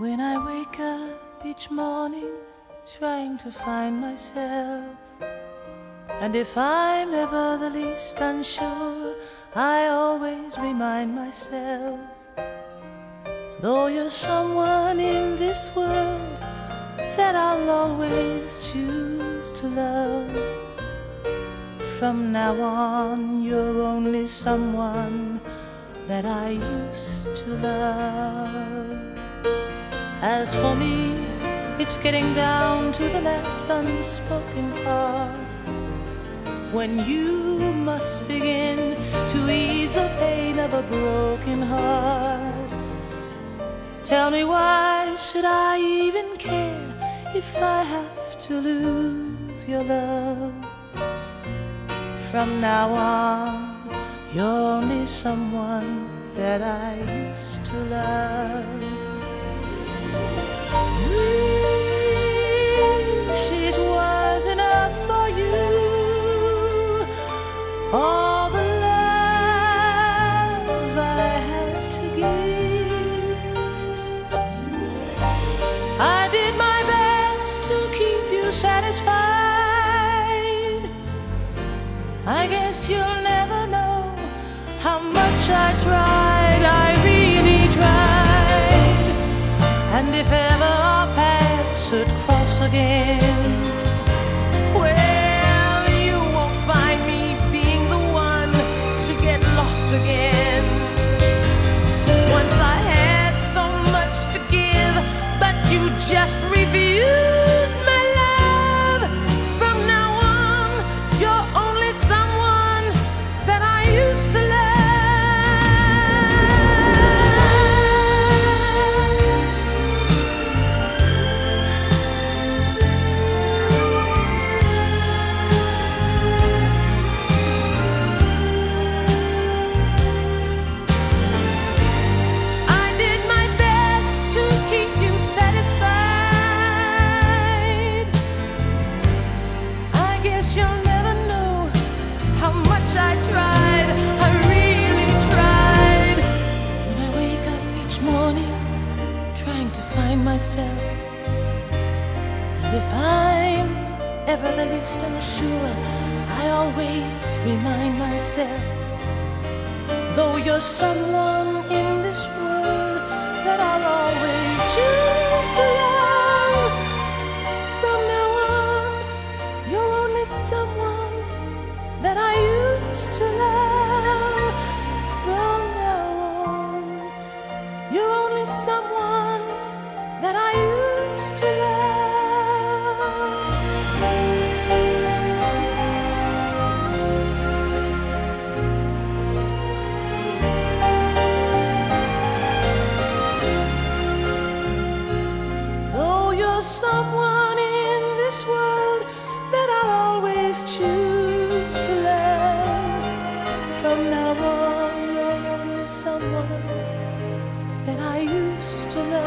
When I wake up each morning trying to find myself, and if I'm ever the least unsure, I always remind myself, though you're someone in this world that I'll always choose to love, from now on you're only someone that I used to love. As for me, it's getting down to the last unspoken part, when you must begin to ease the pain of a broken heart. Tell me, why should I even care if I have to lose your love? From now on, you're only someone that I used to love. Wish it was enough for you, all the love I had to give. I did my best to keep you satisfied. I guess you'll never know how much I tried. I really tried. And if ever our paths should cross again, well, you won't find me being the one to get lost again. Once I had so much to give, but you just refused my love. From now on, you're only someone that I used to love. You'll never know how much I tried. I really tried. When I wake up each morning trying to find myself, and if I'm ever the least unsure, I always remind myself, though you're someone in this world that I'll always choose to love, from now on you're only someone that I used to love. From now on, you're only someone that I used to love. Though you're someone in this world that I'll always choose to love, from now on you're only someone that I used to love.